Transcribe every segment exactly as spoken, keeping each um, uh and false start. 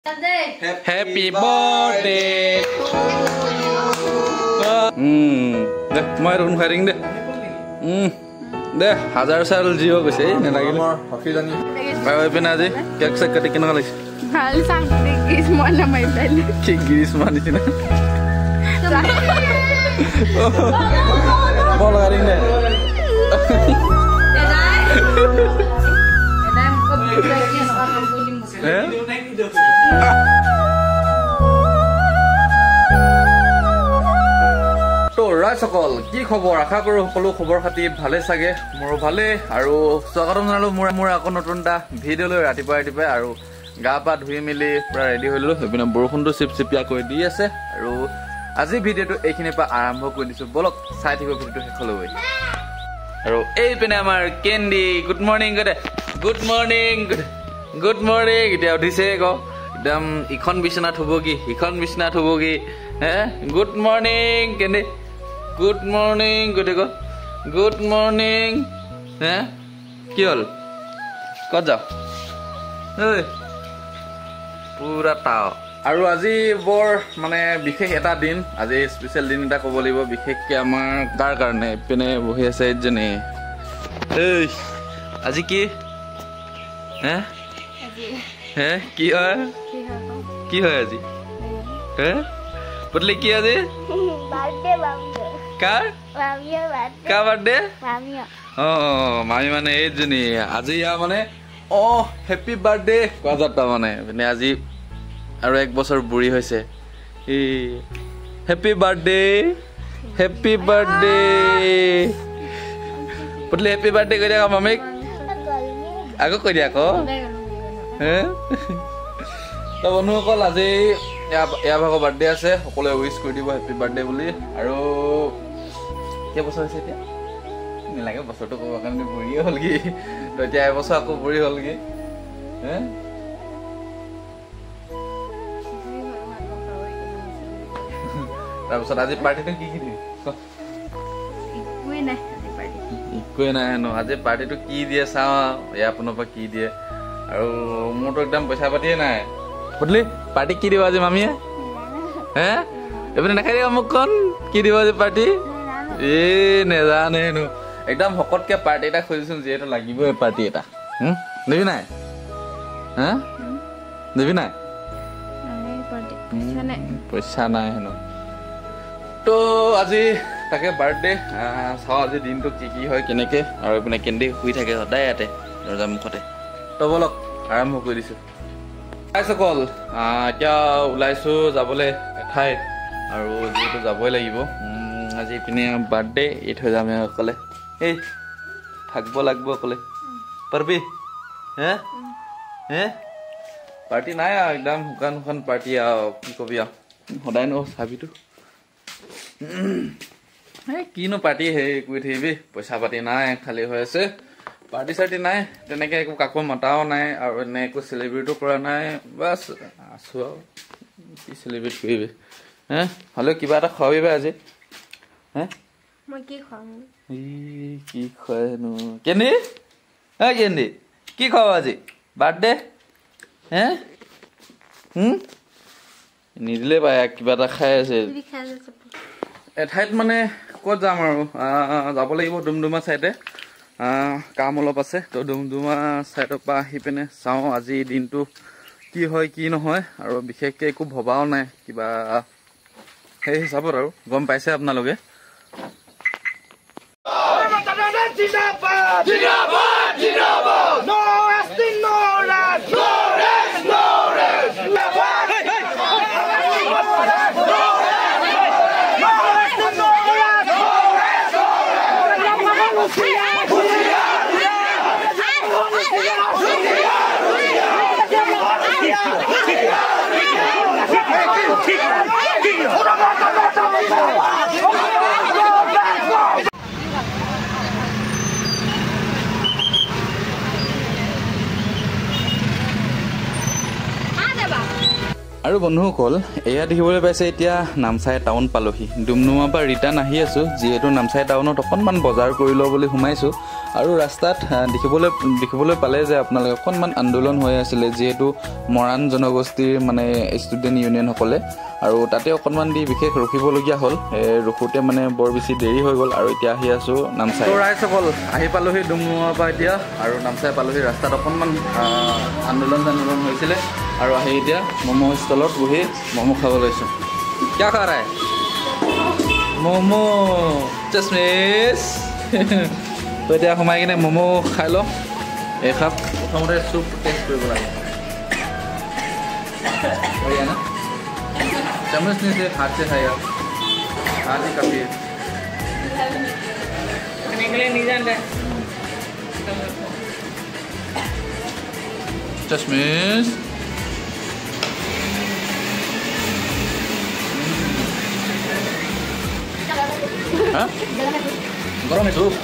Happy birthday to you. Hmm, deh, mau run firing deh. Hmm, deh, hazar sal jio ke sih, nih lagi. Bawa pina aja, kek seketik kenal lagi. Hal sang gis mana main beli. Kek gis mana sih na? Mau firing deh. Eh? তো ৰাইজ সকল কি খবৰ আশা কৰো সকলো খবৰ খাতি ভালে চাগে মোৰ ভালে আৰু স্বাগতম জনালো মোৰ মোৰ আকৌ নতুন এটা ভিডিঅ' লৈ ৰাতিপুৱা ৰাতিপুৱা আৰু গা পা ধুই মেলি পুৰা ৰেডি হৈলো সেইপিনে বৰষুণটো চিপ চিপিয়া কৰি দি আছে আৰু আজি ভিডিঅ'টো এইখিনিৰ পৰা আৰম্ভ কৰি দিছো বলক চাই থাকিব ভিডিঅ'টো শেষলৈ আৰু এইপিনে আমাৰ কেণ্ডি গুড মৰ্ণিং গদে গুড মৰ্ণিং গুড মৰ্ণিং এতিয়া উঠিছে ক একদম ইখন বিছনাত হ'ব কি ইখন বিছনাত হ'ব কি হে good morning Candy good morning গদে ক গুড মৰ্ণিং হে কি হ'ল ক'ত যাওঁ ঐ পুৰা টাও আৰু আজি বৰ মানে বিশেষ এটা দিন আজি স্পেচিয়েল দিন এটা ক'ব লাগিব বিশেষকৈ আমাৰ তাৰ কাৰণে পিনে বহি আছে এইজনী এই আজি কি হে হে কি হয় কি হয় আজি হে বদলি কি আজি বার্থডে বাবু কাৰ মামিয়া বার্থডে কাৰ বাৰ্থডে মামিয়া অ মামি মানে এইজনী আজি ইয়া মানে অ হেপী বাৰ্থডে কোৱা যাত্ৰা মানে মানে আজি আৰু এক বছৰ বুঢ়ী হৈছে এই হেপী বাৰ্থডে হেপী বাৰ্থডে বদলি হেপী বাৰ্থডে কৈ দিয়া মামিক আকৌ কৈ দিয়া আকৌ হে তো বন্ধুসকল আজি ইয়াৰ ভাগৰ বাৰ্থডে আছে সকলোৱে উইচ কৰি দিব হেপী বাৰ্থডে বুলি আৰু কেই বছৰ হৈছে এতিয়া নালাগে বছৰটো ক'ব কাৰণে বুঢ়ী হ'লগি তো এতিয়া এবছৰ আকৌ বুঢ়ী হ'লগি হে তাৰপিছত আজি পাৰ্টিটো কি কি দিবি একোৱে নাই ন আজি পাৰ্টিটো কি দিয়ে চাওঁ ইয়াৰ আপোনাৰ পৰা কি দিয়ে আৰু মোৰতো একদম পইচা পাতিয়ে নাই বুজিলি পাৰ্টি কি দিব আজি মামীয়ে হে এইপিনে নাখাই দিব মোক কণ কি দিব আজি পাৰ্টি এ নেজানে হেনো একদম শকতকে পাৰ্টি এটা খুজিছো যিহেতু লাগিবই পাৰ্টি এটা দিবি নাই হা দিবি নাই পইচা নাই হেনো তো আজি তাকে বাৰ্থডে চাওঁ আজি দিনটো কি কি হয় কেনেকে আৰু এইপিনে কেণ্ডি শুই থাকে সদায় ইয়াতে দৰ্জা মুখতে তো বলক আৰম্ভ কৰি দিছো সকল এতিয়া ওলাইছো যাবলৈ এঠাইত আৰু যিহেতু যাবই লাগিব আজি ইপিনে বাৰ্থডে এই থৈ যাম অকলে এই থাকিব লাগিব অকলে পাৰিবি হে হে পাৰ্টি নাই আৰু একদম শুকান শুকান পাৰ্টি আৰু কি কবি আৰু সদায় ন চাবিটো এই কিনো পাৰ্টি হেৰি কৰি থাকিবি পইচা পাতি নাই খালী হৈ আছে পাৰ্টি চাৰ্টি নাই তেনেকৈ একো কাকো মতাও নাই আৰু এনে একো চেলিব্ৰেটো কৰা নাই বাছ আছো আৰু কি চেলিব্ৰেট কৰিবি হে হ'লেও কিবা এটা খুৱাবিবা আজি হে মই কি খুৱাম ই কি খুৱাইনো কেণ্ডি হে কেণ্ডি কি খুৱাব আজি বাৰ্থডে হে নিদিলে পাই কিবা এটা খাই আছে এঠাইত মানে ক'ত যাম আৰু যাব লাগিব ডুমডুমা চাইডে কাম অলপ আছে তো ডুমডুমা চাইডৰ পৰা আহি পিনে চাওঁ আজি দিনটো কি হয় কি নহয় আৰু বিশেষকৈ একো ভবাও নাই কিবা সেই হিচাপত আৰু গম পাইছে আপোনালোকে আৰু বন্ধুসকল এয়া দেখিবলৈ পাইছে এতিয়া নামচাই টাউন পালোহি ডুমডুমাৰ পৰা ৰিটাৰ্ণ আহি আছোঁ যিহেতু নামচাই টাউনত অকণমান বজাৰ কৰি লওঁ বুলি সোমাইছোঁ আৰু ৰাস্তাত দেখিবলৈ দেখিবলৈ পালে যে আপোনালোকে অকণমান আন্দোলন হৈ আছিলে যিহেতু মৰাণ জনগোষ্ঠীৰ মানে ষ্টুডেণ্ট ইউনিয়নসকলে আৰু তাতে অকণমান দি বিশেষ ৰখিবলগীয়া হ'ল ৰখোতে মানে বৰ বেছি দেৰি হৈ গ'ল আৰু এতিয়া আহি আছোঁ নামচাই ৰাইজসকল আহি পালোহি ডুমডুমাৰ পৰা এতিয়া আৰু নামচাই পালোহি ৰাস্তাত অকণমান আন্দোলন আন্দোলন হৈছিলে আৰু আহি এতিয়া ম'ম' ষ্টলত বহি ম'ম' খাব লৈছোঁ কিয় খা ৰাই ম'ম' চচমিচ তো এতিয়া সোমাই কিনে ম'ম' খাই লওঁ এখাপ প্ৰথমতে চুপ টেষ্ট কৰিব লাগে बढ़िया ना चम्मच नहीं से हाथ से खाएगा हाथ ही काफी है चश्मिश गरम है सूप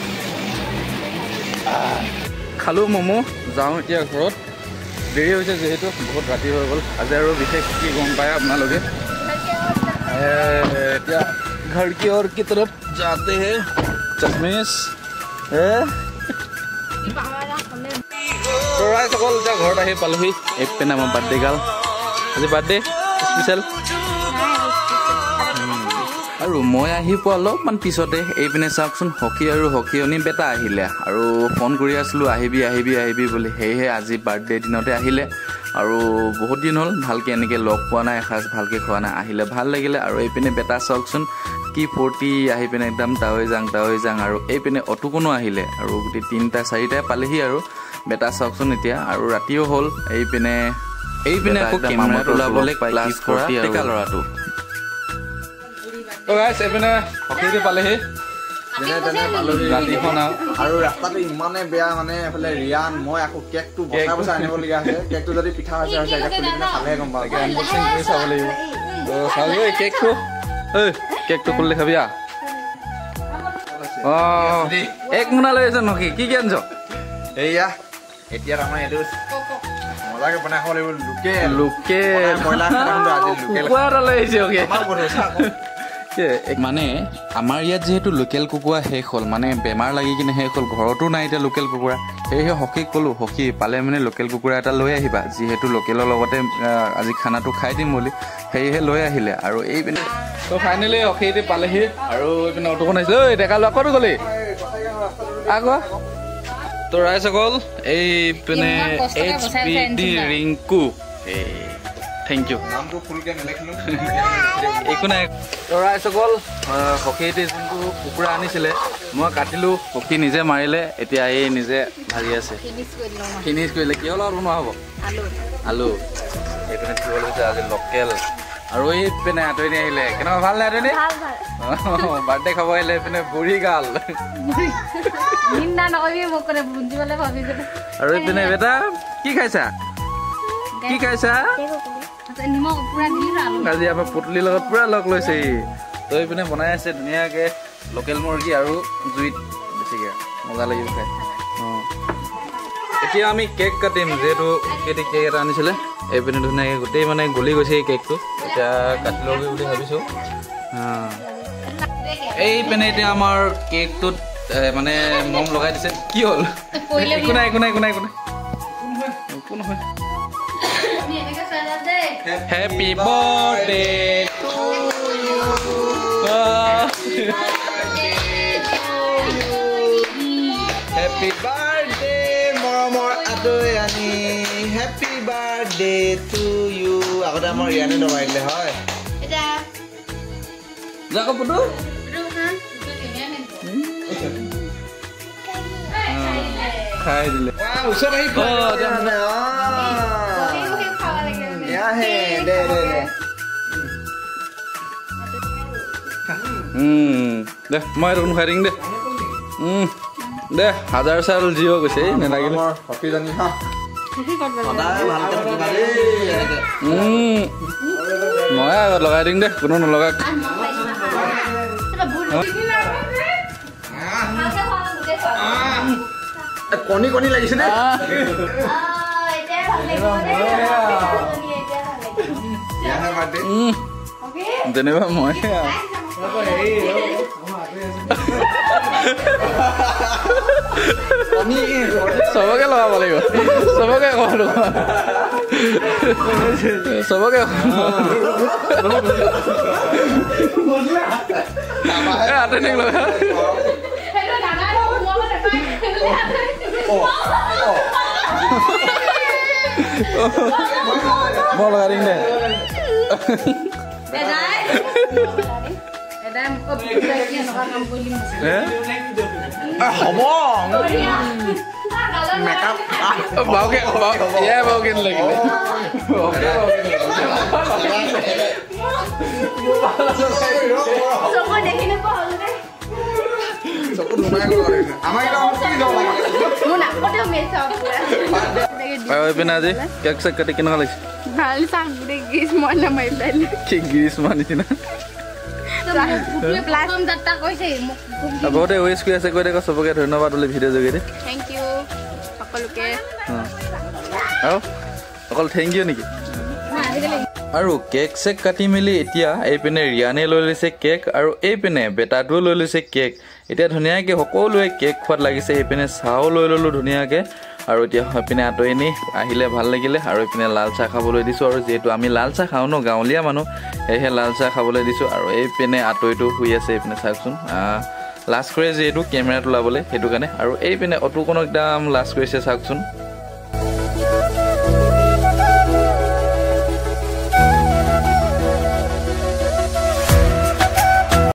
खालो म'म' जाऊँ এতিয়া ঘৰত দেৰি হৈছে যেহেতু বহুত ৰাতি হৈ গ'ল আজি আৰু বিশেষ কি গম পায় আপোনালোকে এতিয়া घर की ओर की तरफ जाते हैं चश्मिश তো ৰাইজ সকল এতিয়া ঘৰত আহি পালোহি এক পেন আমাৰ বাৰ্থডে গাল আজি বাৰ্থডে স্পেচিয়েল আৰু মই আহি পোৱা অলপমান পিছতে এইপিনে চাওকচোন সখী আৰু সখীয়নী বেটা আহিলে আৰু ফোন কৰি আছিলোঁ আহিবি আহিবি আহিবি বুলি সেয়েহে আজি বাৰ্থডে দিনতে আহিলে আৰু বহুত দিন হ'ল ভালকৈ এনেকৈ লগ পোৱা নাই এসাঁজ ভালকৈ খোৱা নাই আহিলে ভাল লাগিলে আৰু এইপিনে বেটা চাওকচোন কি ফূৰ্তি আহি পিনে একদম টাৱৈ যাং টাৱৈ যাং আৰু এইপিনে অটুকনো আহিলে আৰু গোটেই তিনিটা চাৰিটাই পালেহি আৰু বেটা চাওকচোন এতিয়া আৰু ৰাতিও হ'ল এইপিনে এইপিনে আকৌ কেমেৰাত ওলাবলৈ ক্লাছ কৰা ডেকা ল'ৰাটো তো গাইছ এইপিনে সখীটো পালেহি যেনে তেনে পালোহি ৰাতিখন আৰু ৰাস্তাটো ইমানে বেয়া মানে এফালে ৰিয়ান মই আকৌ কেকটো বচাই বচাই আনিবলগীয়া আছে কেকটো যদি পিঠা হৈছে হৈছে এতিয়া খুলি পিনে খালেহে গম পাওঁ আনবক্সিং কৰি চাব লাগিব তো চাব এই কেকটো ঐ কেকটো খুলি খাবি আ অঁ এক মোনা লৈ আহিছ নকি কি কি আনিছ এয়া এতিয়া আমাৰ এইটো মজাকে বনাই খাব লাগিব লোকেল লোকেল কুকুৰা এটা লৈ আহিছে মানে আমাৰ ইয়াত যিহেতু লোকেল কুকুৰা শেষ হ'ল মানে বেমাৰ লাগি কিনে শেষ হ'ল ঘৰতো নাই এতিয়া লোকেল কুকুৰা সেয়েহে সখীক ক'লোঁ সখী পালে মানে লোকেল কুকুৰা এটা লৈ আহিবা যিহেতু লোকেলৰ লগতে আজি খানাটো খাই দিম বুলি সেয়েহে লৈ আহিলে আৰু এইপিনে তো ফাইনেলি সখীটো পালেহি আৰু এইপিনে অটোখন আহিছে ঐ ডেকা ল'ৰা ক'তো গ'লি আকৌ তো ৰাইজসকল এইপিনে H P D Rinku thank you নামটো ফুলকৈ নেলেখিলোঁ একো নাই ৰাইজসকল সখীটি যোনটো কুকুৰা আনিছিলে মই কাটিলোঁ সখী নিজে মাৰিলে এতিয়া এই নিজে ভাজি আছে ফিনিছ কৰিলে কিহৰ লগত বনোৱা হ'ব আলু এইপিনে কি হ'ল হৈছে আজি লোকেল আৰু এইপিনে আঁতৰি আহিলে কেনেকুৱা ভাল নাই আঁতৰি বাৰ্থডে খাব আহিলে এইপিনে বুঢ়ী গাল আৰু এইপিনে বেটা কি খাইছা কি খাইছা আজি আমাৰ পুতলিৰ লগত পুৰা লগ লৈছে তো এইপিনে বনাই আছে ধুনীয়াকৈ লোকেল মুৰ্গী আৰু জুইত বেছিকৈ মজা লাগিব খাই অঁ এতিয়া আমি কেক কাটিম যিহেতু কেক কেক এটা আনিছিলে এইপিনে ধুনীয়াকৈ গোটেই মানে গলি গৈছে এই কেকটো এতিয়া কাটি ল'বি বুলি ভাবিছোঁ এইপিনে এতিয়া আমাৰ কেকটোত মানে মম লগাই দিছে কি হ'ল একো নাই একো নাই একো নাই একো নাই একো নহয় Happy birthday to you. Happy birthday, Moromor Adoyani. Happy birthday to you. Aku dah mau Riani dah main le, hoy. Dah. Jangan putu. Putu kan? Khai dile. Wow, usah lagi. Oh, jangan. Ya he, deh deh deh. Hmm, deh, mau rukun kering deh. Hmm, deh, हजार साल जियो कैसे नहीं लगी ले? Hockey जानी हाँ. पता है भारत में किनारे. Hmm, mau ya लगा रिंग deh, कुनो न लगा. कोनी कोनी लगी सने. যেনিবা মই চবকে লগাব লাগিব চবকে কলো চবকে আটেনিক লগা মই লগাই দিম দে হ'ব বাউকে এয়াই বাউকে লাগিলে পিনে আজি কেক চেক কাটি কেনেকুৱা লাগিছে ভাল চাংগুৰি গিজ মই নামাই পেলাইলে কি গিৰিছ মাৰ নিচিনা বহুতে উইচ কৰি আছে কৈ দেখো চবকে ধন্যবাদ বুলি ভিডিঅ' যোগেদি থেংক ইউ সকলোকে আৰু অকল থেংক ইউ নেকি আৰু কেক চেক কাটি মেলি এতিয়া এইপিনে ৰিয়ানে লৈ লৈছে কেক আৰু এইপিনে বেটাটোও লৈ লৈছে কেক এতিয়া ধুনীয়াকৈ সকলোৱে কেক খোৱাত লাগিছে এইপিনে চাহও লৈ ল'লোঁ ধুনীয়াকৈ আৰু এতিয়া এইপিনে আঁতৰি নি আহিলে ভাল লাগিলে আৰু এইপিনে লাল চাহ খাবলৈ দিছোঁ আৰু যিহেতু আমি লাল চাহ খাওঁ ন গাঁৱলীয়া মানুহ সেয়েহে লাল চাহ খাবলৈ দিছোঁ আৰু এইপিনে আঁতৰিটো শুই আছে এইপিনে চাওকচোন লাষ্ট কৰে যিহেতু কেমেৰাটো ওলাবলৈ সেইটো কাৰণে আৰু এইপিনে অটোকণো একদম লাষ্ট কৰিছে চাওকচোন